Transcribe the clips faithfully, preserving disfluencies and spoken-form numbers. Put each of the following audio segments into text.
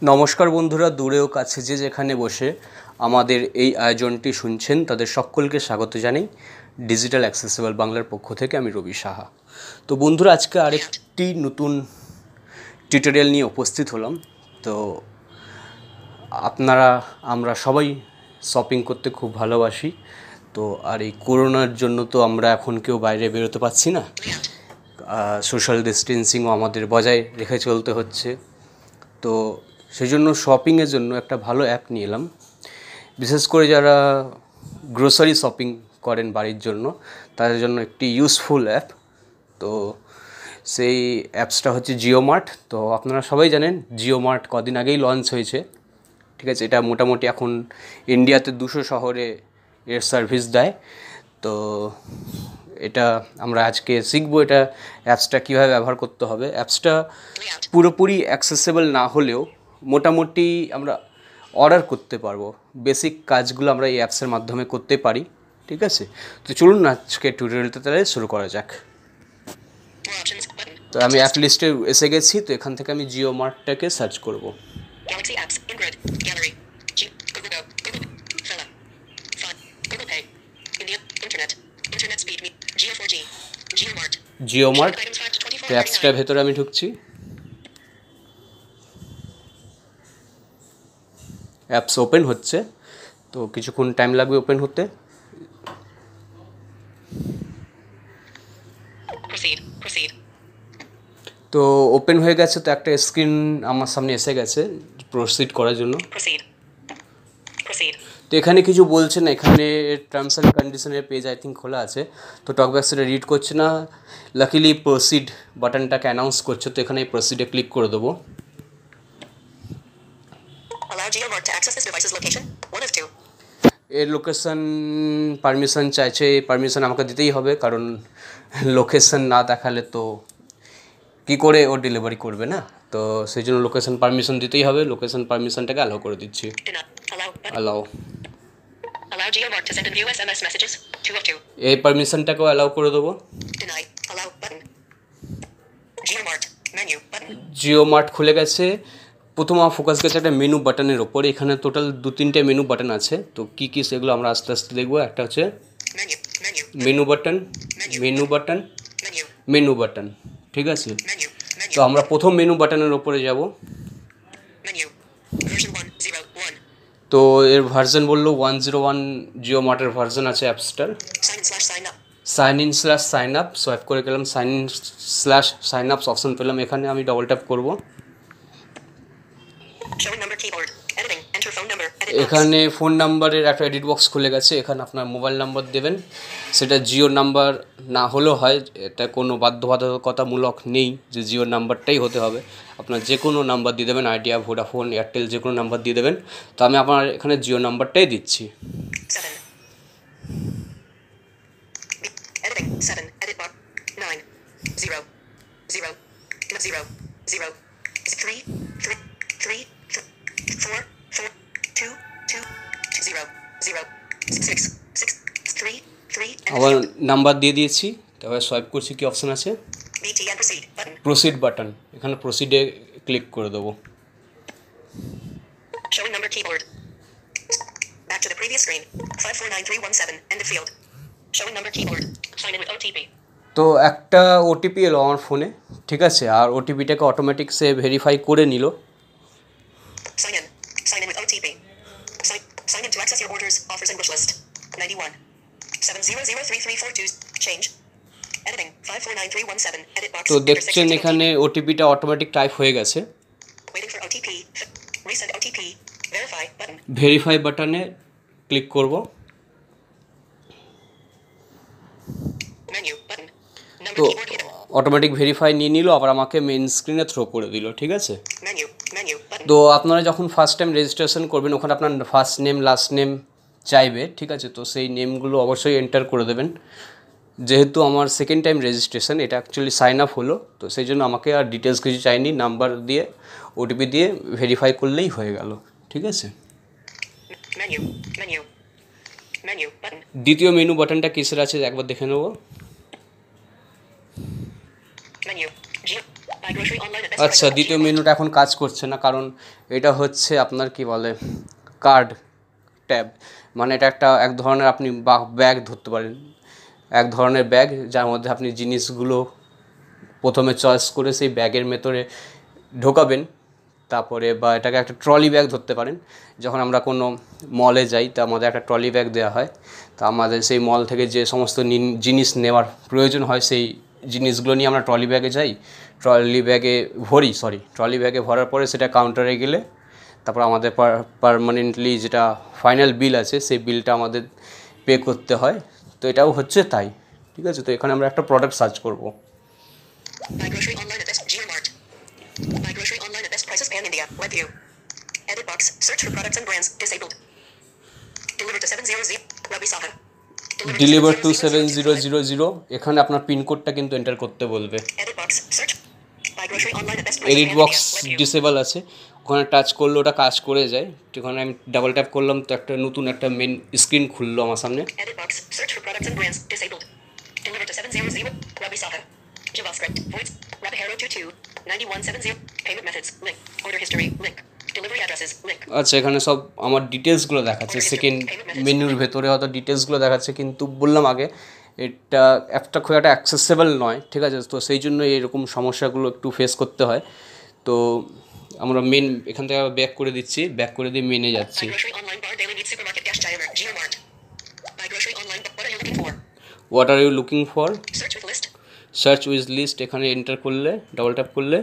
নমস্কার বন্ধুরা, দূরেও কাছে যে যেখানে বসে আমাদের এই আয়োজনটি শুনছেন তাদের সকলকে স্বাগত জানাই ডিজিটাল অ্যাক্সেসিবল বাংলার পক্ষ থেকে। আমি রবি সাহা। তো বন্ধুরা, আজকে আরেকটি নতুন টিউটোরিয়াল নিয়ে উপস্থিত হলাম। তো আপনারা আমরা সবাই শপিং করতে খুব ভালোবাসি। তো আর এই করোনার জন্য তো আমরা এখন কেউ বাইরে বেরোতে পারছি না, সোশ্যাল ডিস্টেন্সিংও আমাদের বজায় রেখে চলতে হচ্ছে। তো সেই জন্য শপিংয়ের জন্য একটা ভালো অ্যাপ নিয়ে এলাম, বিশেষ করে যারা গ্রোসারি শপিং করেন বাড়ির জন্য তাদের জন্য একটি ইউজফুল অ্যাপ। তো সেই অ্যাপসটা হচ্ছে জিও মার্ট। তো আপনারা সবাই জানেন জিও মার্ট কদিন আগেই লঞ্চ হয়েছে, ঠিক আছে। এটা মোটামুটি এখন ইন্ডিয়াতে দুশো শহরে এর সার্ভিস দেয়। তো এটা আমরা আজকে শিখবো এটা অ্যাপসটা কীভাবে ব্যবহার করতে হবে। অ্যাপসটা পুরোপুরি অ্যাক্সেসেবল না হলেও মোটামুটি আমরা অর্ডার করতে পারবো, বেসিক কাজগুলো আমরা এই অ্যাপসের মাধ্যমে করতে পারি, ঠিক আছে। তো চলুন আজকে টিউটোরিয়ালটা তাহলে শুরু করা যাক। তো আমি অ্যাপ লিস্টে এসে গেছি। তো এখান থেকে আমি জিও মার্টটাকে সার্চ করব। Galaxy apps, Ingrid, Gallery, G, Google Go, Google, Fella, Fun, Google Pay, India, Internet, Internet Speed, Me, Geo four G, GeoMart, Jio mart items five to twenty-four তো অ্যাপসটার ভেতরে আমি ঢুকছি। অ্যাপস ওপেন হচ্ছে, তো কিছুক্ষণ টাইম লাগবে ওপেন হতে। Proceed, proceed, তো ওপেন হয়ে গেছে। তো একটা স্ক্রিন আমার সামনে এসে গেছে প্রসিড করার জন্য। proceed, proceed, তো এখানে কিছু বলছে না, এখানে টার্মস অ্যান্ড কন্ডিশনের পেজ আই থিঙ্ক খোলা আছে। তো টকব্যাক সেটা রিড করছে না, লাকিলি প্রসিড বাটনটাকে অ্যানাউন্স করছে। তো এখানে প্রসিডে ক্লিক করে দেবো। allow GeoMart to access this device's location, one of two, এর লোকেশন পারমিশন চাইছে, পারমিশন আমাকে দিতেই হবে, কারণ লোকেশন না দেখালে তো কী করে ও ডেলিভারি করবে না। তো সেই জন্য লোকেশন পারমিশন দিতেই হবে। লোকেশন পারমিশনটাকে অ্যালাউ করে দিচ্ছি। do not, allow, button, allow allow GeoMart to send and view S M S messages, two of two, এই পারমিশনটাকেও অ্যালাউ করে দেবো। deny, allow, button, GeoMart, menu, button, JioMart খুলে গেছে। প্রথম আমার ফোকাস গেছে একটা মেনু বাটনের ওপরে। এখানে টোটাল দু তিনটে মেনু বাটন আছে। তো কী কী সেগুলো আমরা আস্তে আস্তে দেখবো। একটা হচ্ছে menu, menu, menu button, menu button, menu, menu button, ঠিক আছে। menu, menu, তো আমরা প্রথম মেনু বাটনের ওপরে যাব। menu, version one, zero, one, তো এর ভার্সন বললো ওয়ান জিরো ওয়ান জিও মার্টের ভার্সন আছে অ্যাপসটার। sign in slash sign up, sign in slash sign up swipe করে গেলাম, sign in slash sign ups option পেলাম। এখানে আমি ডবল ট্যাপ করব। showing number keyboard, editing, enter phone number, edit box, এখানে ফোন নাম্বারের একটা এডিট বক্স খুলে গেছে। এখানে আপনার মোবাইল নাম্বার দেবেন, সেটা জিও নাম্বার না হলেও হয়, এটা কোনো বাধ্যবাধকতামূলক নেই যে জিওর নাম্বারটাই হতে হবে। আপনার যে কোনো নাম্বার দিয়ে দেবেন, আইডিয়া, ভোডাফোন, এয়ারটেল, যে কোনো নাম্বার দিয়ে দেবেন। তো আমি আপনার এখানে জিও নাম্বারটাই দিচ্ছি। seven, editing, seven, edit box, nine, zero, zero, zero, zero, three, three, three, four, four, two, two, zero, zero, six, six, three, three, and আবার field, নাম্বার দিয়ে দিয়েছি। তারপরে সোয়াইপ করছি, কি অপশান আছে, B T and proceed, button, proceed button. এখানে প্রসিডে click করে দেবো। showing number keyboard, back to the previous screen, five four nine three one seven, end of field, showing number keyboard, sign in with O T P, তো একটা OTP এলো আমার ফোনে, ঠিক আছে। আর ওটিপিটাকে অটোমেটিক সে ভেরিফাই করে নিল। sign in, sign in with O T P, sign, sign in to access your orders, offers English list, ninety-one, seven zero zero three three four two, change, editing, five four nine three one seven, edit box, তো enter দেখছেন six এখানে ওটিপিটা automatic type হয়ে গেছে। waiting for O T P, resend O T P, verify, button, verify বাটনে click করব। menu, button, number তো keyboard hidden, automatic verify নিয়ে নিল, আবার আমাকে মেন স্ক্রিনে থ্রো করে দিল, ঠিক আছে। menu, menu, button, তো আপনারা যখন ফার্স্ট টাইম রেজিস্ট্রেশন করবেন, ওখানে আপনার ফার্স্ট নেম লাস্ট নেম চাইবে, ঠিক আছে। তো সেই নেমগুলো অবশ্যই এন্টার করে দেবেন। যেহেতু আমার সেকেন্ড টাইম রেজিস্ট্রেশন, এটা অ্যাকচুয়ালি সাইন আপ হলো, তো সেই জন্য আমাকে আর ডিটেলস কিছু চাইনি। নাম্বার দিয়ে ওটিপি দিয়ে ভেরিফাই করলেই হয়ে গেল, ঠিক আছে। menu, menu, menu, button, দ্বিতীয় মেনু বাটনটা কিসের আছে একবার দেখে নেব। menu, Geo, Buy grocery online at best আচ্ছা, prices. দ্বিতীয় মেনুটা এখন কাজ করছে না, কারণ এটা হচ্ছে আপনার কি বলে কার্ড ট্যাব, মানে এটা একটা এক ধরনের আপনি ব্যাগ ধরতে পারেন, এক ধরনের ব্যাগ যার মধ্যে আপনি জিনিসগুলো প্রথমে চয়েস করে সেই ব্যাগের ভেতরে ঢোকাবেন, তারপরে বা এটাকে একটা ট্রলি ব্যাগ ধরতে পারেন। যখন আমরা কোনো মলে যাই তা আমাদের একটা ট্রলি ব্যাগ দেওয়া হয়, তা আমাদের সেই মল থেকে যে সমস্ত জিনিস নেওয়ার প্রয়োজন হয় সেই জিনিসগুলো নিয়ে আমরা ট্রলি ব্যাগে যাই, ট্রলি ব্যাগে ভরি সরি ট্রলি ব্যাগে ভরার পরে সেটা কাউন্টারে গেলে তারপর আমাদের পারমানেন্টলি যেটা ফাইনাল বিল আছে সেই বিলটা আমাদের পে করতে হয়। তো এটাও হচ্ছে তাই, ঠিক আছে। তো এখানে আমরা একটা প্রোডাক্ট সার্চ করব। Buy grocery online at best Geomart. Buy grocery online at best prices pan India. Web view. Edit box. Search for products and brands. Disabled. Deliver to seven hundred Rabi Saha. Deliver to seven zero zero zero, এখানে আপনার পিনকোডটা কিন্তু enter করতে বলবে। Edit box. Search. Buy grocery online at best prices edit pan box India. Web view. Disable আছে, ওখানে touch করলে ওটা কাজ করে যায়। ওখানে আমি ডাবল ট্যাপ করলাম তো একটা নতুন একটা মেন স্ক্রিন খুললো আমার সামনে। Edit box. Search for products and brands. Disabled. Deliver to seven hundred Rabi Saha. JavaScript. Voice. Rabbit Hero two two. ninety-one seventy. Payment methods. Link. Order history. Link. Delivery addresses. Link. আচ্ছা, এখানে সব আমার ডিটেলসগুলো দেখাচ্ছে, second মেনুর ভেতরে হয়তো ডিটেলসগুলো দেখাচ্ছে, কিন্তু বললাম আগে এটা একটা খুব একটা অ্যাক্সেসেবল নয়, ঠিক আছে। তো সেই জন্য এরকম সমস্যাগুলো একটু ফেস করতে হয়। তো আমরা মেন এখান থেকে ব্যাক করে দিচ্ছি, ব্যাক করে দিয়ে মেনে যাচ্ছি। Buy grocery online bar daily needs supermarket dash Geomart. Geomart. Buy grocery online. What are you looking for? What are you looking for? Search with list. Search with list, এখানে enter করলে double tap করলে,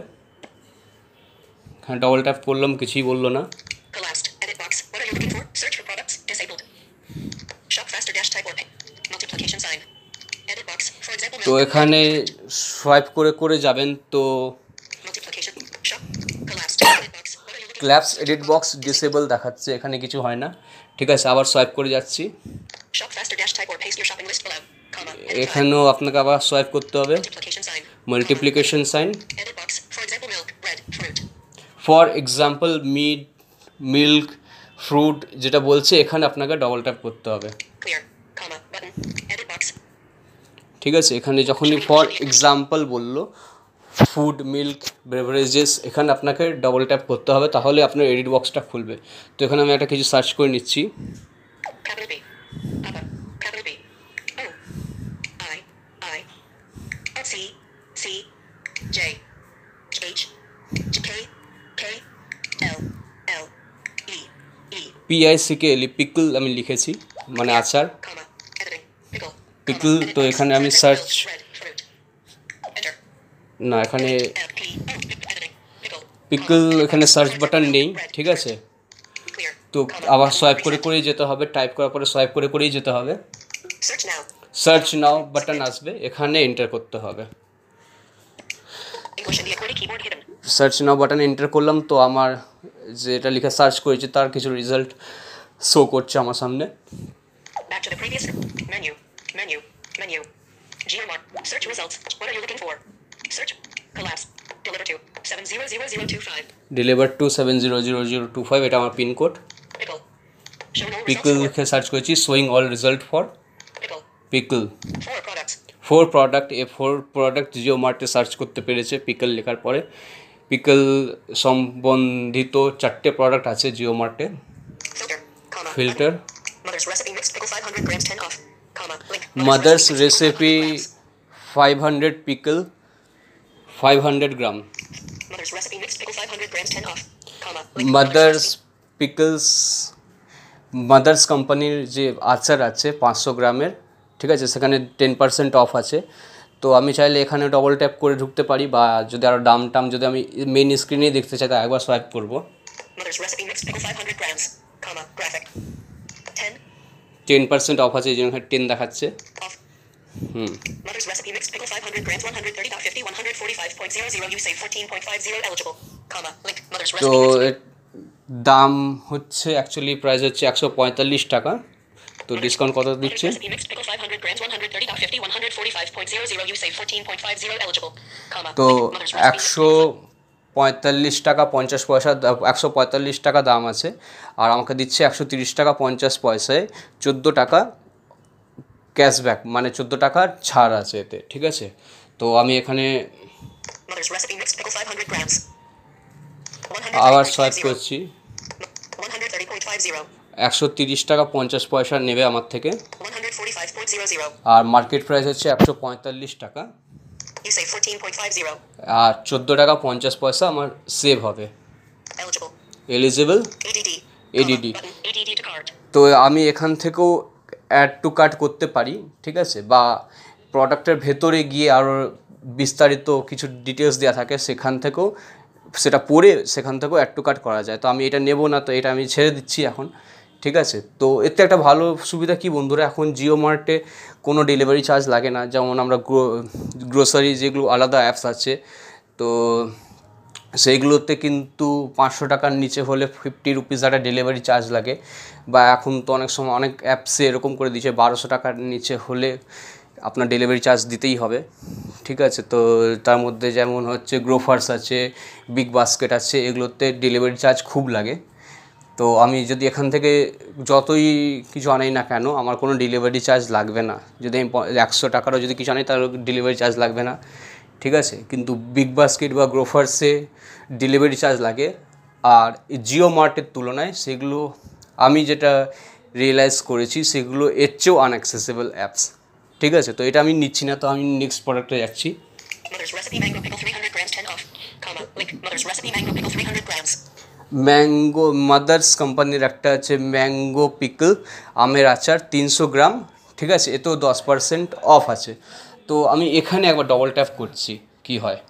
হ্যাঁ double tap করলাম, কিছুই বললো না। Collapsed. Edit box. What are you looking for? Search for products. Disabled. Shop faster dash type or pay. Multiplication sign. Edit box. For example, তো milk. এখানে সোয়াইপ করে করে যাবেন তো Multiplication. Shop. Collapsed. Edit box. What are you looking ক্ল্যাপস edit box disable দেখাচ্ছে, এখানে কিছু হয় না, ঠিক আছে। আবার সোয়াইপ করে যাচ্ছি, for? Shop faster dash type or paste your shopping list below. Comma. Edit time. এখানেও আপনাকে আবার সোয়াইপ করতে হবে, Multiplication sign. Multiplication sign. Edit box. For example, milk, bread, fruit. For example meat, milk, fruit যেটা বলছে এখানে আপনাকে double tap করতে হবে, Clear. Comma. Button. Edit box. ঠিক আছে। এখানে যখনই ফর এক্সাম্পল বললো ফুড, মিল্ক, বেভারেজেস, এখানে আপনাকে ডবল ট্যাপ করতে হবে, তাহলে আপনার এডিট বক্সটা খুলবে। তো এখানে আমি একটা কিছু সার্চ করে নিচ্ছি। Capital B. Papa. Capital B. O. I. I. C. C. J. H. K. K. L. L. E. E. পিআইসিকে এলি পিকল আমি লিখেছি, মানে আচার, Comma. Editing. Pickle. Pickle. Edit তো box. এখানে আমি For search, example, milk, bread, fruit. Enter. না এখানে F. P. O. Editing. Pickle. Pickle, Comma. Edit এখানে box. Search For button example, নেই, milk, bread, ঠিক fruit. আছে। Clear. তো Comma. আবার সোয়াইপ করে Reset. করেই যেতে হবে, টাইপ করার পরে সোয়াইপ করে করেই যেতে হবে। Search now. Search now button আসবে, এখানে এন্টার করতে হবে। English India QWERTY keyboard hidden. Search now button enter করলাম, তো আমার যেটা লিখে সার্চ করেছি তার কিছু রেজাল্ট শো করছে আমার সামনে। Back to the previous menu. Menu. Menu. Geomart. Search results. What are you looking for? Search. Collapse. Deliver to seven zero zero zero two five. Deliver to seven zero zero zero two five, এটা আমার pincode. Pickle. Show no pickle results লিখে search করেছি, showing all result for for pickle. Pickle. Four products. Four product, এ four product জিও মার্টে search করতে পেরেছে pickle লেখার পরে। পিকল সম্বন্ধিত চারটে প্রোডাক্ট আছে জিও মার্টে। Filter. Comma. Filter, Mother's recipe mixed pickle five hundred grams ten off. Comma. Link. Mother's mixed pickle recipe five hundred grams. Five hundred pickle five hundred gram. Mother's recipe mixed pickle five hundred grams ten off. Comma. Link. Mother's pickles, mother's কোম্পানির যে আচার আছে পাঁচশো গ্রামের, ঠিক আছে, সেখানে ten percent off আছে। তো আমি চাইলে এখানে ডবল ট্যাপ করে ঢুকতে পারি, বা যদি আরও দাম টাম যদি আমি মেন স্ক্রিনেই দেখতে চাই তা একবার সোয়াইপ করবো। Mother's recipe mixed pickle five hundred grams. Comma. Graphic. ten. Ten percent off আছে, এই জন্য এখানে টেন দেখাচ্ছে। Off. Hmm, Mother's recipe mixed pickle five hundred grams one hundred thirty fifty one forty-five point zero zero. You save fourteen point five zero eligible. Comma. Link. Mother's তো recipe mixed. এর দাম হচ্ছে actually price হচ্ছে একশো পঁয়তাল্লিশ টাকা। তো discount কত Mother's দিচ্ছে? recipe mixed pickle five hundred grams one thirty fifty one forty-five point zero zero. You save fourteen point five zero eligible. Comma. তো Link. Mother's recipe mixed একশো পঁয়তাল্লিশ টাকা পঞ্চাশ পয়সা, একশো পঁয়তাল্লিশ টাকা দাম আছে, আর আমাকে দিচ্ছে একশো তিরিশ টাকা পঞ্চাশ পয়সায় চোদ্দো টাকা ক্যাশব্যাক, মানে চোদ্দো টাকার ছাড় আছে এতে, ঠিক আছে। তো আমি এখানে Mother's recipe mixed pickle five hundred grams. আবার one swipe hundred thirty point five zero. করছি, one hundred thirty point five zero. একশো তিরিশ টাকা পঞ্চাশ পয়সা নেবে আমার থেকে, one hundred forty-five point zero zero. আর মার্কেট প্রাইস হচ্ছে একশো পঁয়তাল্লিশ টাকা, You save fourteen point five zero. আর চোদ্দো টাকা পঞ্চাশ পয়সা আমার সেভ হবে। Eligible. Eligible A D D. A D D. Button. A D D to cart. তো আমি এখান থেকেও অ্যাড টু কার্ট করতে পারি, ঠিক আছে, বা প্রোডাক্টের ভেতরে গিয়ে আরও বিস্তারিত কিছু ডিটেলস দেওয়া থাকে, সেখান থেকেও সেটা পড়ে সেখান থেকেও অ্যাড টু কার্ট করা যায়। তো আমি এটা নেব না, তো এটা আমি ছেড়ে দিচ্ছি এখন, ঠিক আছে। তো এতে একটা ভালো সুবিধা কি বন্ধুরা, এখন জিও মার্টে কোনো ডেলিভারি চার্জ লাগে না, যেমন আমরা গ্রো গ্রোসারি যেগুলো আলাদা অ্যাপস আছে, তো সেইগুলোতে কিন্তু পাঁচশো টাকার নিচে হলে ফিফটি রুপিস একটা ডেলিভারি চার্জ লাগে, বা এখন তো অনেক সময় অনেক অ্যাপসে এরকম করে দিচ্ছে বারোশো টাকার নিচে হলে আপনার ডেলিভারি চার্জ দিতেই হবে, ঠিক আছে। তো তার মধ্যে যেমন হচ্ছে গ্রোফার্স আছে, বিগ বাস্কেট আছে, এগুলোতে ডেলিভারি চার্জ খুব লাগে। তো আমি যদি এখান থেকে যতই কিছু আনাই না কেন আমার কোনো ডেলিভারি চার্জ লাগবে না, যদি আমি একশো টাকারও যদি কিছু আনাই তাহলে ডেলিভারি চার্জ লাগবে না, ঠিক আছে। কিন্তু বিগ বাস্কেট বা গ্রোফার্সে ডেলিভারি চার্জ লাগে, আর জিও মার্টের তুলনায় সেগুলো আমি যেটা রিয়েলাইজ করেছি সেগুলো এর চেয়েও আনঅ্যাক্সেসেবল অ্যাপস, ঠিক আছে। তো এটা আমি নিচ্ছি না, তো আমি নেক্সট প্রোডাক্টে যাচ্ছি। Mother's recipe mango pickle three hundred grams ten off. Comma. Link. Mother's recipe mango pickle three hundred grams. Mango mother's কোম্পানির একটা আছে ম্যাঙ্গো পিকল আমের আচার তিনশো গ্রাম, ঠিক আছে, এতেও দশ পার্সেন্ট অফ আছে। তো আমি এখানে একবার ডবল ট্যাপ করছি, কি হয়,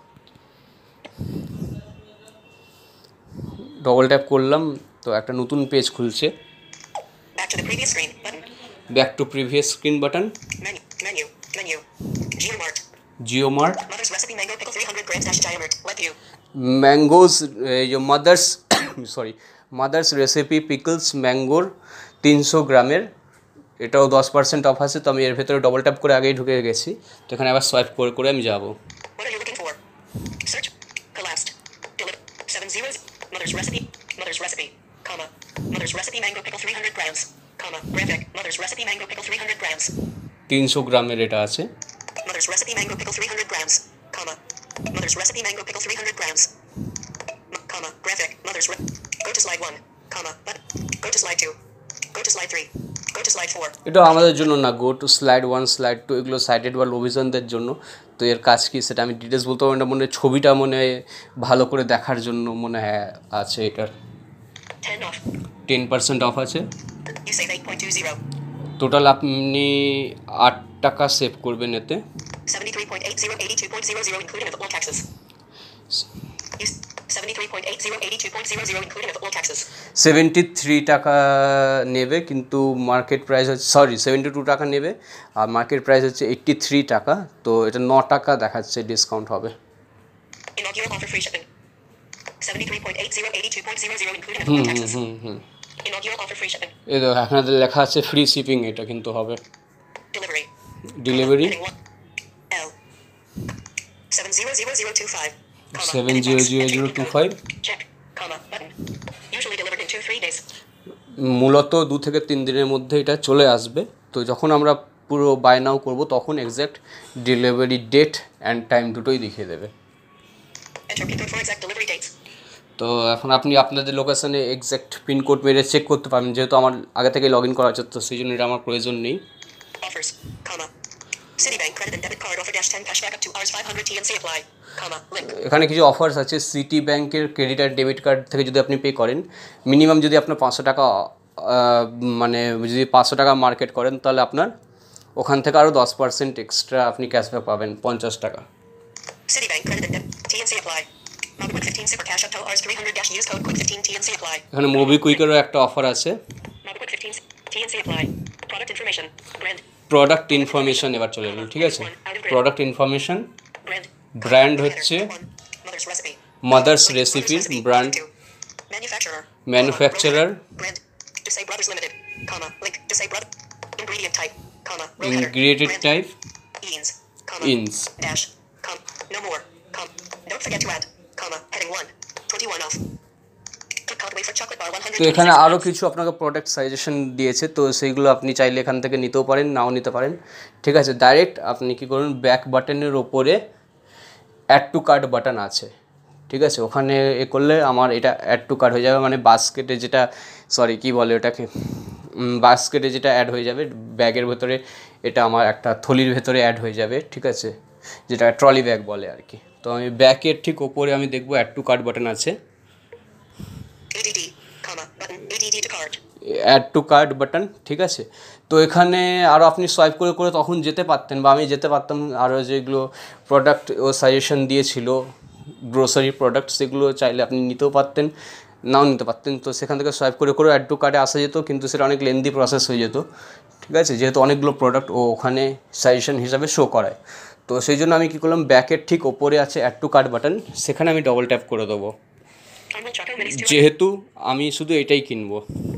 ডবল ট্যাপ করলাম তো একটা নতুন পেজ খুলছে। Back to the previous screen. Button. Back to previous screen button, Menu. Menu. Menu. GeoMart. Jio mart, Mother's recipe mango pickle three hundred grams dash diameter. Let you. Mangoes mother's sorry mother's recipe pickles ম্যাঙ্গোর তিনশো গ্রামের, এটাও দশ percent off আছে। তো আমি এর ভেতরে ডবল ট্যাপ করে আগেই ঢুকে গেছি, তো এখানে আবার সোয়াইপ করে করে আমি যাব। What are you looking for? Search. Collapsed. Deliver. Seven zeros. Mother's recipe. Mother's recipe. Comma. Mother's recipe mango pickle three hundred grams. Comma. Graphic. Mother's recipe mango pickle three hundred grams. তিনশো গ্রামের এটা আছে, Mother's recipe mango pickle three hundred grams. Comma. Mother's recipe mango pickle three hundred grams. M- comma. Graphic. Mother's re- Go to slide one. Comma. But. Go to slide two. Go to slide three. Go to slide four. এটা আমাদের জন্য না, go to slide one slide two এগুলো sighted বা লোভিজনদের জন্য। তো এর কাজ কি সেটা আমি ডিটেলস বলতে পারবো না, মনে হয় ছবিটা মনে হয় ভালো করে দেখার জন্য মনে হয় আছে এটার। ten off. Ten percent off আছে, You save eight point two zero. Total আপনি আট টাকা সেভ করবেন এতে। seventy-three point eight zero eighty-two point zero zero including with all taxes. You s- seventy-three point eight zero eighty-two point zero zero including with all taxes. Seventy three টাকা নেবে, কিন্তু market price হচ্ছে sorry seventy two টাকা নেবে, আর market price হচ্ছে eighty three টাকা। তো এটা ন টাকা দেখাচ্ছে ডিসকাউন্ট হবে। Inaugural offer free shipping. seventy-three point eight zero eighty-two point zero zero including with all taxes. Hmm hmm Inaugural offer free shipping. এই দেখো এখানে লেখা আছে ফ্রি শিপিং, এটা কিন্তু হবে Delivery. Delivery Heading one. L. seven zero zero zero two five. Comma. Seven Edit zero box. Zero Enter zero your two code. Five. Check. Comma. Button. Usually delivered in two three days. মূলত দু থেকে তিন দিনের মধ্যে এটা চলে আসবে। তো যখন আমরা পুরো বাই নাও করবো তখন exact delivery date and time দুটোই দেখিয়ে দেবে। Enter pin code for exact delivery dates. তো এখন আপনি আপনাদের লোকেশানে এক্স্যাক্ট পিনকোড মেরে চেক করতে পারবেন, যেহেতু আমার আগে থেকে লগ ইন করা আছে, তো সেই জন্য এটা আমার প্রয়োজন নেই। Offers. Comma. Citibank credit and debit card offer dash ten cashback up to hours five hundred T N C apply. Comma. Link. এখানে কিছু অফার্স আছে, সিটি ব্যাংকের ক্রেডিট আর ডেবিট কার্ড থেকে যদি আপনি পে করেন, মিনিমাম যদি আপনার পাঁচশো টাকা আহ, মানে যদি পাঁচশো টাকা মার্কেট করেন তাহলে আপনার ওখান থেকে আরও দশ পার্সেন্ট এক্সট্রা আপনি ক্যাশব্যাক পাবেন, পঞ্চাশ টাকা। Citibank credit and debit T N C apply. Mobi Quick fifteen super cash up to hours three hundred dash use code quick fifteen T N C apply. এখানে মোবিকুইকেরও একটা অফার আছে। Mobi Quick fifteen T N C apply. Product information. Brand. Product information এবার চলে এলো, ঠিক আছে। Product information Brand. Brand হচ্ছে One. Mother's recipe. Mother's Link. রেসিপির Mother's recipe. Brand, Two. Manufacturer. Manufacturer, Brand. To say Brothers Limited. Comma. Link. To say brother. Ingredient type. Comma. Row header. Ingredient Brand. Type, Eanes. Comma. ইনস। Dash. Com. No more. Com. Don't forget to add. Comma. Heading one. twenty-one off. Click card wafer chocolate bar one hundred. তো এখানে আরও কিছু আপনাকে product suggestion দিয়েছে, তো সেইগুলো আপনি চাইলে এখান থেকে নিতেও পারেন, নাও নিতে পারেন, ঠিক আছে। ডাইরেক্ট আপনি কী করুন, ব্যাক বাটনের ওপরে অ্যাড টু কার্ট বাটন আছে, ঠিক আছে। ওখানে এ করলে আমার এটা অ্যাড টু কার্ট হয়ে যাবে, মানে বাস্কেটে যেটা, সরি কী বলে ওটাকে, বাস্কেটে যেটা অ্যাড হয়ে যাবে ব্যাগের ভেতরে, এটা আমার একটা থলির ভেতরে অ্যাড হয়ে যাবে, ঠিক আছে, যেটা ট্রলি ব্যাগ বলে আর কি। তো আমি ব্যাগের ঠিক ওপরে আমি দেখবো অ্যাড টু কার্ট বাটন আছে, add, comma, button, add to cart. Add to cart button, ঠিক আছে। তো এখানে আরও আপনি সোয়াইপ করে করে তখন যেতে পারতেন, বা আমি যেতে পারতাম আরও যেগুলো প্রোডাক্ট ও সাজেশন দিয়েছিল গ্রোসারি প্রোডাক্ট, সেগুলো চাইলে আপনি নিতেও পারতেন, নাও নিতে পারতেন। তো সেখান থেকে সোয়াইপ করে করে অ্যাড টু কার্টে আসা যেত, কিন্তু সেটা অনেক লেন্দি প্রসেস হয়ে যেত, ঠিক আছে, যেহেতু অনেকগুলো প্রোডাক্ট ও ওখানে সাজেশন হিসাবে শো করায়। তো সেই জন্য আমি কী করলাম, ব্যাকের ঠিক ওপরে আছে অ্যাড টু কার্ট বাটন, সেখানে আমি ডবল ট্যাপ করে দেবো, Caramel chocolate minis two. যেহেতু আমি শুধু এটাই কিনবো।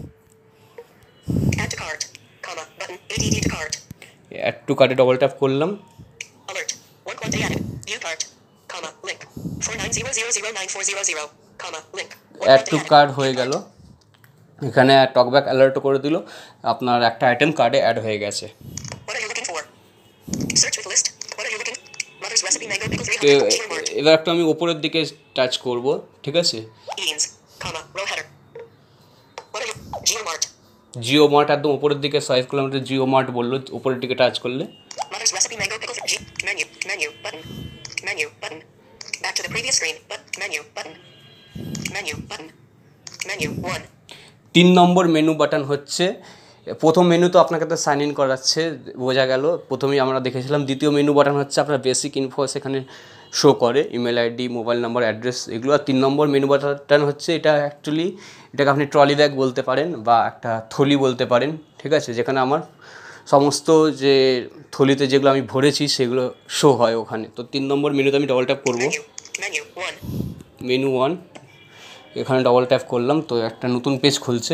Add to cart, comma, button, add to cart. Add to কার্টে ডবল ট্যাপ করলাম, Alert, one quantity added. View cart, comma, link. four nine zero zero zero nine four zero zero, comma, link. One add quantity to added. Cart View হয়ে cart. গেল, এখানে talkback অ্যালার্টও করে দিল, আপনার একটা item কার্ডে add হয়ে গেছে। What are you looking for? Search with list. What are you looking? Mother's recipe mango pickle তো three hundred. Geomart. এবার একটু আমি ওপরের দিকে টাচ করব, ঠিক আছে, Beans, comma, row header. What are you? Geomart. Jio Mart একদম উপরের দিকে সোয়াইপ করলাম, এটা জিও মার্ট বললো, উপরের দিকে টাচ করলে Mother's recipe mango pickle three. G. Menu. Menu. Button. Menu. Button. Back to the previous screen. But menu. Button. Menu. Button. Menu. One. তিন নম্বর মেনু বাটন হচ্ছে, প্রথম মেনু তো আপনাকে তো সাইন ইন করাচ্ছে, বোঝা গেল, প্রথমেই আমরা দেখেছিলাম। দ্বিতীয় মেনু বাটন হচ্ছে আপনার বেসিক ইনফো, সেখানে শো করে email ID, mobile number, address, এগুলো। আর তিন নম্বর মেনু বাটন হচ্ছে, এটা অ্যাকচুয়ালি এটাকে আপনি ট্রলি ব্যাগ বলতে পারেন বা একটা থলি বলতে পারেন, ঠিক আছে, যেখানে আমার সমস্ত যে থলিতে যেগুলো আমি ভরেছি সেগুলো শো হয় ওখানে। তো তিন নম্বর মেনুতে আমি ডবল ট্যাপ করবো, Menu. Menu. One. Menu one, এখানে ডবল ট্যাপ করলাম, তো একটা নতুন পেজ খুলছে,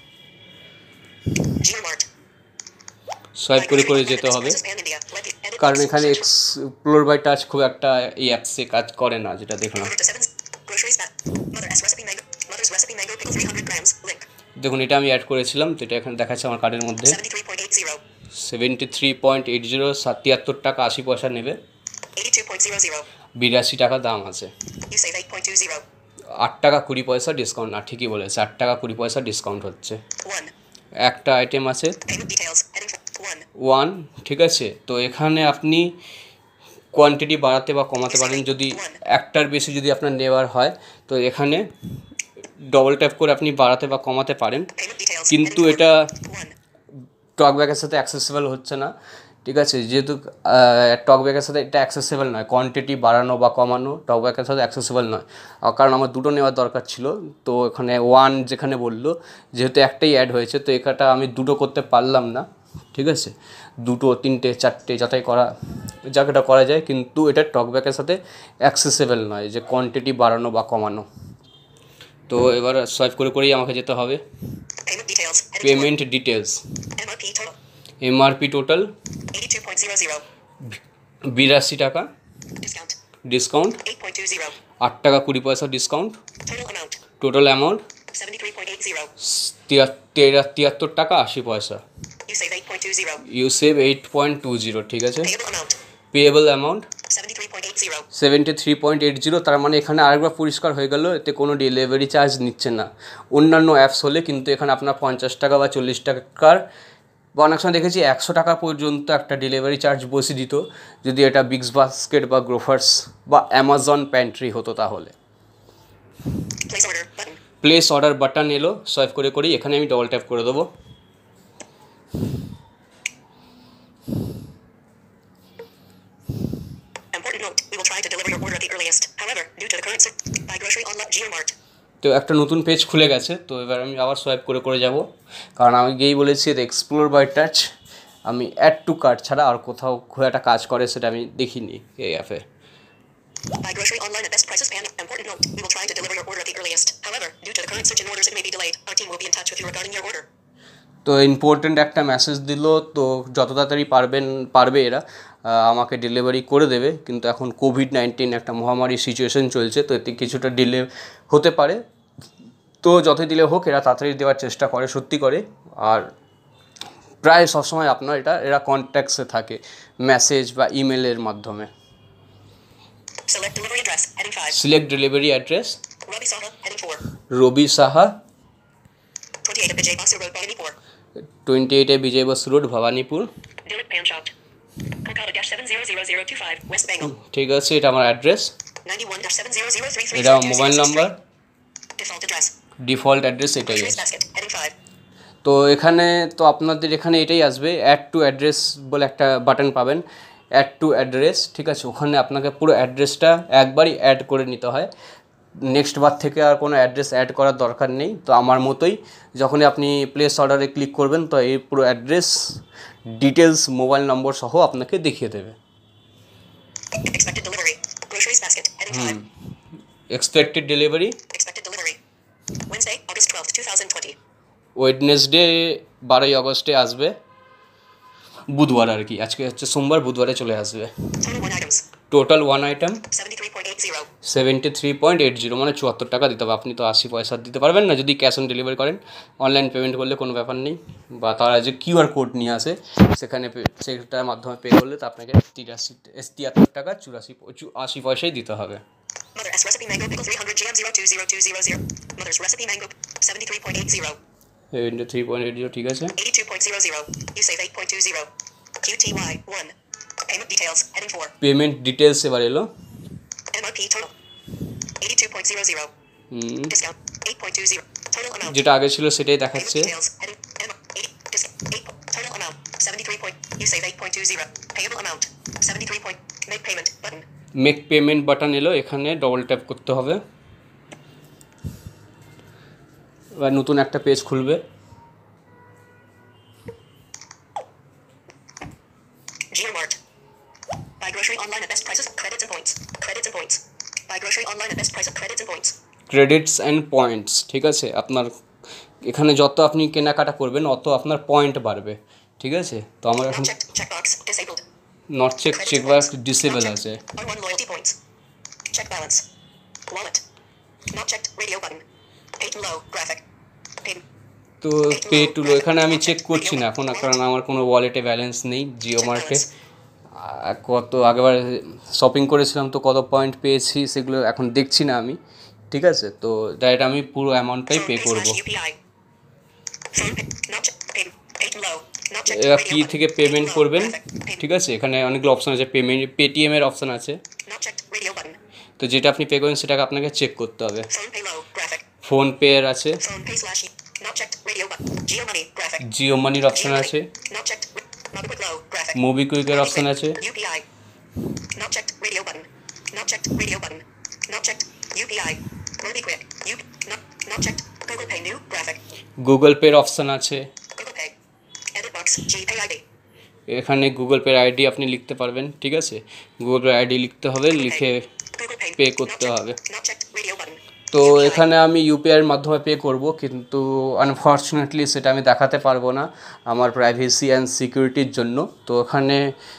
Geomart. সোয়াইপ করে করে যেতে হবে, কারণ এখানে এক্সপ্লোর বাই টাচ খুব একটা এই অ্যাপসে কাজ করে না, যেটা দেখলাম। Groceries back. Mother's recipe mango. Mother's recipe mango pickle three hundred grams. Link. দেখুন এটা আমি অ্যাড করেছিলাম, তো এটা এখানে দেখাচ্ছে আমার কার্ডের মধ্যে seventy-three point eight zero. Seventy three point eight zero তিয়াত্তর টাকা আশি পয়সা নেবে, eighty-two point zero zero. বিরাশি টাকা দাম আছে, You save eight point two zero. আট টাকা কুড়ি পয়সা ডিসকাউন্ট, না ঠিকই বলেছে, আট টাকা কুড়ি পয়সা ডিসকাউন্ট হচ্ছে। One. একটা আইটেম আছে Payment details. Heading for one. One, ঠিক আছে। তো এখানে আপনি কোয়ান্টিটি বাড়াতে বা কমাতে পারেন, যদি একটার বেশি যদি আপনার নেওয়ার হয়, তো এখানে ডবল ট্যাপ করে আপনি বাড়াতে বা কমাতে পারেন, Payment details. কিন্তু Heading এটা for one. টক ব্যাগের সাথে অ্যাক্সেসেবল হচ্ছে না, ঠিক আছে, যেহেতু টক ব্যাগের সাথে এটা অ্যাক্সেসেবল নয়, কোয়ান্টিটি বাড়ানো বা কমানো টক ব্যাগের সাথে অ্যাক্সেসেবল নয়, কারণ আমার দুটো নেওয়ার দরকার ছিল। তো এখানে ওয়ান যেখানে বললো, যেহেতু একটাই অ্যাড হয়েছে, তো এখানটা আমি দুটো করতে পারলাম না, ঠিক আছে, দুটো তিনটে চারটে যাতাই করা যাকে করা যায়, কিন্তু এটা টক ব্যাগের সাথে অ্যাক্সেসেবল নয় যে কোয়ান্টিটি বাড়ানো বা কমানো। তো এবার সোয়াইপ করে করেই আমাকে যেতে হবে, Payment details. Heading for payment details, M R P total. MRP total eighty-two point zero zero. বিরাশি টাকা, Discount. Discount eight point two zero. আট টাকা কুড়ি পয়সা discount, Total amount. Total amount seventy-three point eight zero. তিয়াত্তর টাকা আশি পয়সা, You save eight point two zero. You save eight point two zero, ঠিক আছে। Payable amount. Payable amount seventy-three point eight zero. Seventy three point eight zero, তার মানে এখানে আরেকবার পরিষ্কার হয়ে গেল, এতে কোনো ডেলিভারি চার্জ নিচ্ছে না। অন্যান্য অ্যাপস হলে কিন্তু এখানে আপনার পঞ্চাশ টাকা বা চল্লিশ টাকার বা অনেক সময় দেখেছি একশো টাকা পর্যন্ত একটা ডেলিভারি চার্জ বসিয়ে দিত, যদি এটা বিগস বাস্কেট বা গ্রোফার্স বা অ্যামাজন প্যান্ট্রি হতো তাহলে। Place order button. Place order button এলো, সোয়াইপ করে করেই এখানে আমি ডবল ট্যাপ করে দেবো, Important note: we will try to deliver your order at the earliest. However, due to the current cir- buy grocery online Geomart. তো একটা নতুন পেজ খুলে গেছে। তো এবার আমি আবার সোয়াইপ করে করে যাব, কারণ আমি গিয়েই বলেছি এক্সপ্লোর বাই টাচ, আমি অ্যাড টু কার্ট ছাড়া আর কোথাও খুব একটা কাজ করে সেটা আমি দেখিনি এই অ্যাপে। Buy grocery online at best prices and important note: we will try to deliver your order at the earliest. However, due to the current surge in orders, it may be delayed. Our team will be in touch with you regarding your order. তো important একটা message দিল, তো যত তাড়াতাড়ি পারবেন পারবে এরা আমাকে ডেলিভারি করে দেবে, কিন্তু এখন কোভিড নাইন্টিন একটা মহামারী সিচুয়েশন চলছে, তো এতে কিছুটা ডিলে হতে পারে। তো যতই দিলে হোক এরা তাড়াতাড়ি দেওয়ার চেষ্টা করে, সত্যি করে। আর প্রায় সবসময় আপনার এটা এরা কন্ট্যাক্টসে থাকে মেসেজ বা ইমেলের মাধ্যমে। Select delivery address. Heading five. Select delivery address, Ravi Saha. Heading four. Ravi Saha, twenty-eight of Vijay Basu Road, Bhawanipur. Twenty এইটে Vijay Basu road, Bhawanipur. Dilip Panchot. Kolkata dash seven zero zero zero two five. West Bengal. ঠিক আছে, এটা আমার address, ninety-one dash seven zero zero three three এটা zero আমার two mobile zero six number, three. Default address. Default address এটাই Groceries আছে। basket. Heading five. তো এখানে তো আপনাদের এখানে এটাই আসবে, অ্যাড টু অ্যাড্রেস বলে একটা বাটন পাবেন, অ্যাড টু অ্যাড্রেস, ঠিক আছে। ওখানে আপনাকে পুরো অ্যাড্রেসটা একবারই অ্যাড করে নিতে হয়, নেক্সট বার থেকে আর কোনো অ্যাড্রেস অ্যাড করার দরকার নেই। তো আমার মতোই যখনই আপনি প্লেস অর্ডারে ক্লিক করবেন তো এই পুরো অ্যাড্রেস ডিটেলস মোবাইল নম্বর সহ আপনাকে দেখিয়ে দেবে। Expected delivery. Groceries basket. Heading five. Expected delivery Expected delivery. Wednesday, August twelfth, twenty twenty. Wednesday বারোই আগস্টে আসবে, বুধবার আর কি, আজকে হচ্ছে সোমবার, বুধবারে চলে আসবে। Total one items. Total one item seventy-three point eight zero. Seventy three point eight zero মানে চুয়াত্তর টাকা দিতে হবে। আপনি তো আশি পয়সা দিতে পারবেন না যদি ক্যাশ অন ডেলিভারি করেন, অনলাইন পেমেন্ট করলে কোনো ব্যাপার নেই, বা তারা যে কিউআর কোড নিয়ে আসে সেখানে পে- সেটার মাধ্যমে পে করলে তো আপনাকে তিরাশি তিয়াত্তর টাকা চুরাশি আশি পয়সাই দিতে হবে। Mother S recipe mango pickle three hundred G M zero two zero two zero zero. Mother's recipe mango seventy-three point eight zero. Seventy three point eight zero ঠিক আছে। eighty-two point zero zero. You save eight point two zero. Q T Y one. Payment details. Heading four. Payment details এবার এলো, M R P total. eighty-two point zero zero. হুম, Discount. eight point two zero. Total amount. যেটা আগে ছিল setai Payment দেখাচ্ছে। details. Heading M eight. Discount. eight. Total amount. seventy-three point. You save eight point two zero. Payable amount. seventy-three point. Make payment button. Make payment button এলো, এখানে double tap করতে হবে, এবার নতুন একটা পেজ খুলবে। GeoMart. Buy grocery online at best prices. Credits and points. Credits and points. Buy grocery online at best prices. Credits and points. Credits and points, ঠিক আছে। আপনার এখানে যত আপনি কেনাকাটা করবেন অত আপনার পয়েন্ট বাড়বে, ঠিক আছে। তো আমার Not এখন checked. Checkbox disabled. Not check Credits check and বা points. ডিসেবল Not আছে। checked. R one loyalty points. Check balance. Wallet. Not checked. Radio button. Pay to low. Graphic. Pin. তো পে টু লো এখানে আমি check করছি না এখন, কারণ আমার কোনো ওয়ালেটে ব্যালেন্স নেই জিও মার্টে। কত আগেবার শপিং করেছিলাম তো কত পয়েন্ট পেয়েছি সেগুলো এখন দেখছি না আমি, ঠিক আছে। তো ডাইরেক্ট আমি পুরো অ্যামাউন্টটাই Phone পে pay করব। slash U P I. Phone pay. Not checked. Pay. Pay to low. Not checked. এবার Radio কী button. থেকে Pay to পেমেন্ট low. করবেন, Graphic. Pin. ঠিক আছে। এখানে অনেকগুলো অপশান আছে, পেমেন্ট পেটিএমের অপশান আছে, Not checked. Radio button. তো যেটা আপনি পে করেন সেটাকে আপনাকে চেক করতে হবে। Phone pay low. Graphic. PhonePe এর আছে, Phone pay slash. Not checked. Radio button. Geo money. Graphic. Jio মানির অপশান Geo আছে, money. Not checked. Mobiquick low. Graphic. মোবিকুইকের অপশান আছে, U P I. Not checked. Radio button. Not checked. Radio button. Not checked. U P I. MobiQuick. U. Not. Not checked. Google Pay new. Graphic. Google পের option আছে। Google Pay. Edit box. GPay I D. এখানে Google পের ID আপনি লিখতে পারবেন, ঠিক আছে। Google পের আইডি লিখতে হবে, লিখে Google Pay. পে Not করতে checked. হবে। Not checked. Radio button. তো U P I. এখানে আমি ইউপিআইয়ের মাধ্যমে পে করব, কিন্তু আনফর্চুনেটলি সেটা আমি দেখাতে পারবো না আমার প্রাইভেসি অ্যান্ড সিকিউরিটির জন্য। তো ওখানে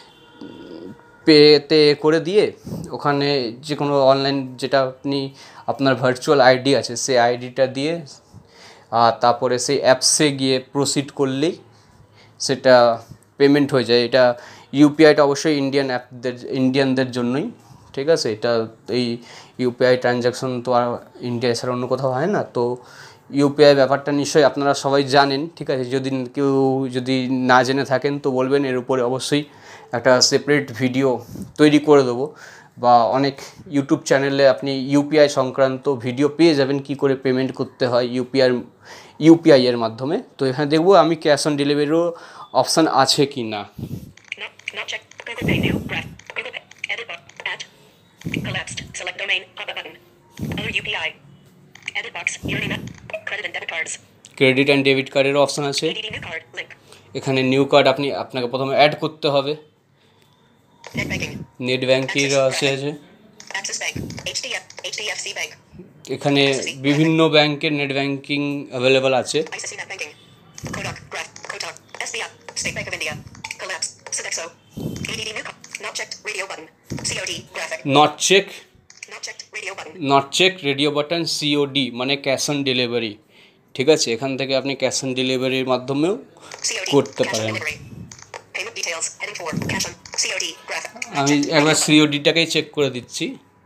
পেতে করে দিয়ে ওখানে যে কোনো অনলাইন যেটা আপনি আপনার ভার্চুয়াল আইডি আছে সেই আইডিটা দিয়ে আর তারপরে সেই অ্যাপসে গিয়ে প্রসিড করলেই সেটা পেমেন্ট হয়ে যায়। এটা ইউপিআইটা অবশ্যই ইন্ডিয়ান অ্যাপদের ইন্ডিয়ানদের জন্যই, ঠিক আছে। এটা এই ইউপিআই ট্রানজ্যাকশন তো আর ইন্ডিয়া ছাড়া অন্য কোথাও হয় না। তো ইউপিআই ব্যাপারটা নিশ্চয়ই আপনারা সবাই জানেন, ঠিক আছে। যদি কেউ যদি না জেনে থাকেন তো বলবেন, এর উপরে অবশ্যই একটা সেপারেট ভিডিও তৈরি করে দেবো, বা অনেক ইউটিউব চ্যানেলে আপনি ইউপিআই সংক্রান্ত ভিডিও পেয়ে যাবেন কী করে পেমেন্ট করতে হয় ইউপিআই ইউপিআই এর মাধ্যমে। তো এখানে দেখবো আমি ক্যাশ অন ডেলিভারিরও অপশান আছে কি না। Not. Not checked. Google Pay new. Graph. Google Pay. Edit box. At. Collapsed. Select domain. Pop up button. Other U P I. Edit box. Urinit. Credit and debit cards. Credit and debit কার্ডেরও option আছে। A D D new card. Link. এখানে new card আপনি আপনাকে প্রথমে add করতে হবে। Net banking. Net banking আছে আছে Axis Bank. H D F. H D F C Bank. এখানে বিভিন্ন ব্যাংকের নেট ব্যাঙ্কিং অ্যাভেলেবল আছে। I C I C Net Banking. Kodak. Graph. Kotak. S B I. State Bank of India. Collapse. Sodexo. A D D new card. Not checked. Radio button. C O D. Graphic. Not check Not checked. Radio button. Not check radio button COD মানে cash on delivery, ঠিক আছে। এখান থেকে আপনি cash on ডেলিভারির মাধ্যমেও C O D. করতে Cash on পারেন। delivery. Payment details. Heading four. Cash on. C O D. Graphic. Not আমি checked. একবার Radio button. সিওডিটাকেই চেক করে দিচ্ছি।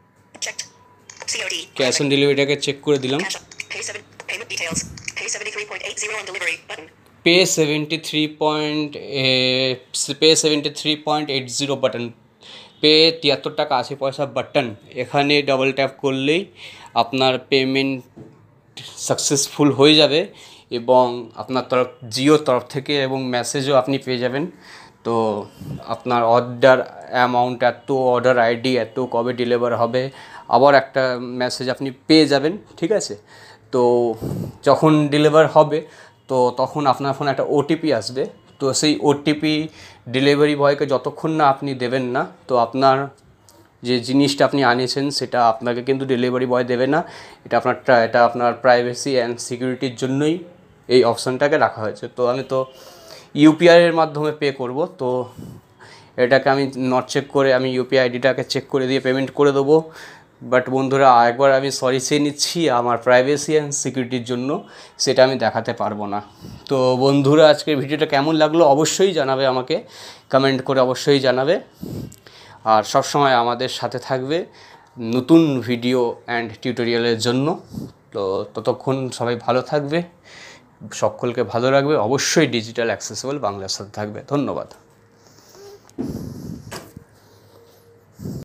C O D. Cash on ডেলিভারিটাকে চেক করে দিলাম। Cash. Pay seven. Payment details. Pay seventy-three point eight zero on delivery button. Pay seventy three point pay seventy three point eight zero button, pay তিয়াত্তর টাকা আশি পয়সা button, এখানে double tap করলেই আপনার পেমেন্ট সাকসেসফুল হয়ে যাবে এবং আপনার তরফ জিওর তরফ থেকে এবং মেসেজও আপনি পেয়ে যাবেন। তো আপনার অর্ডার অ্যামাউন্ট এত, অর্ডার আইডি এত, কবে ডেলিভার হবে, আবার একটা মেসেজ আপনি পেয়ে যাবেন। ঠিক আছে, তো যখন ডেলিভার হবে তো তখন আপনার ফোনে একটা ওটিপি আসবে। তো সেই ওটিপি ডেলিভারি বয়কে যতক্ষণ না আপনি দেবেন না, তো আপনার যে জিনিসটা আপনি আনিয়েছেন সেটা আপনাকে কিন্তু ডেলিভারি বয় দেবে না। এটা আপনার এটা আপনার প্রাইভেসি অ্যান্ড সিকিউরিটির জন্যই এই অপশানটাকে রাখা হয়েছে। তো আমি তো ইউপিআইয়ের মাধ্যমে পে করব, তো এটাকে আমি নট চেক করে আমি ইউপিআই আইডিটাকে চেক করে দিয়ে পেমেন্ট করে দেবো। বাট বন্ধুরা, একবার আমি সরি চেয়ে নিচ্ছি, আমার প্রাইভেসি অ্যান্ড সিকিউরিটির জন্য সেটা আমি দেখাতে পারবো না। তো বন্ধুরা, আজকের ভিডিওটা কেমন লাগলো অবশ্যই জানাবে, আমাকে কমেন্ট করে অবশ্যই জানাবে। আর সব সময় আমাদের সাথে থাকবে নতুন ভিডিও অ্যান্ড টিউটোরিয়ালের জন্য। তো ততক্ষণ সবাই ভালো থাকবে, সকলকে ভালো রাখবে, অবশ্যই ডিজিটাল অ্যাক্সেসিবল বাংলার সাথে থাকবে। ধন্যবাদ।